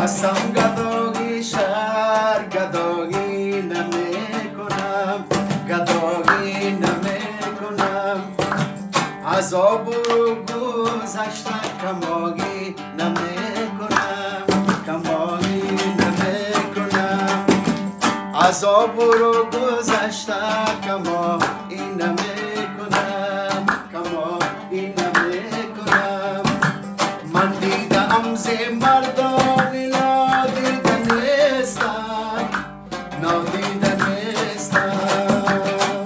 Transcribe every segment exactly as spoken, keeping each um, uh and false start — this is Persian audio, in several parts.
هستم گدایی شهر گدایی نمی کنم گدایی نمی کنم عذاب و گذشته کمایی نمی کنم کمایی نمی کنم عذاب رو گذشته کمایی نمی کنم کمایی نمی کنم من دیدم ز مردان نادیده نیستم نادیده نیستم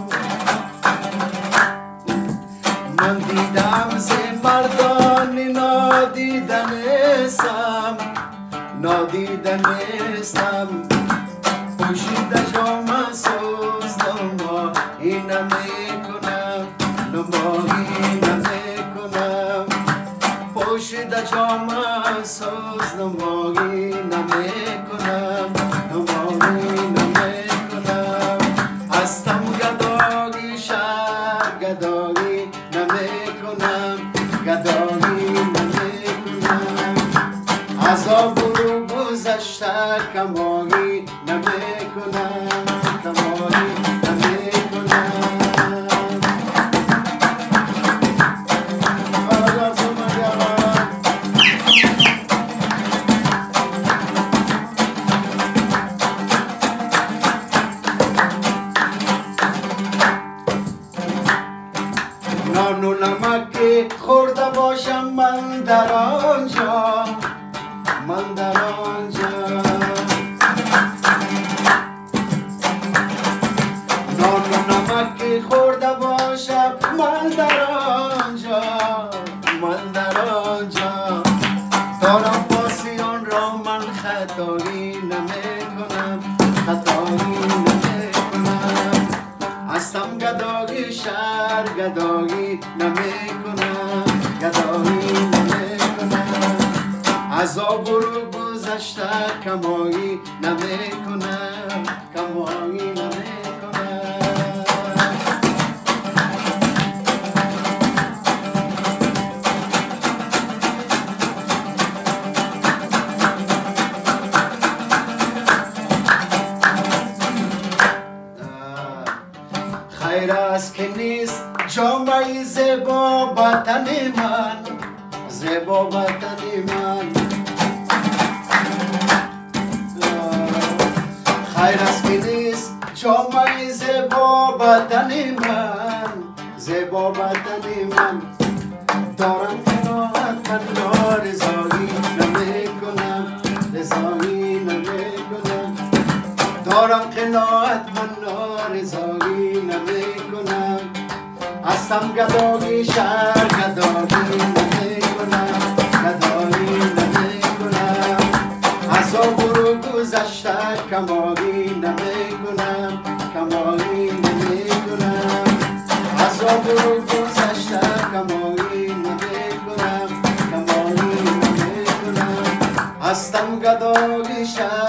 من دیدم ز مردان نادیده نیستم نادیده نیستم پوشیده جام سوز نما این نمی کنم نما این نمی کنم پوشیده جام سوز نمایی نمی کنم نمایی نمی کنم هستم گدایی شهر گدایی نمی کنم گدایی نمی کنم عذاب رو گذشته کمایی نمی کنم کمایی نمی کنم نان و نمک خورده باشم من در آنجا من در آنجا نان و نمک خورده باشم من در آنجا من در آنجا دارم پاسیان را من خطایی نمی کنم خطایی نمی کنم هستم گدایی شهر گدایی نمی کنم گدایی نمی کنم عذاب رو گذشته کمایی نمی کنم کمایی نمی کنم خیر است که نیست جامعه زیبا وطن من زیبا وطن من خیر است که نیست جامعه زیبا وطن من زیبا وطن من دارم قناعت من رضایی نمی کنم رضایی نمی کنم دارم قناعت من رضایی نمی کنم هستم گدایی شهر گدایی نمی کنم گدایی نمی کنم عذاب رو گذشته کمایی نمی کنم کمایی نمی کنم عذاب رو گذشته کمایی نمی کنم کمایی نمی کنم هستم گدایی شهر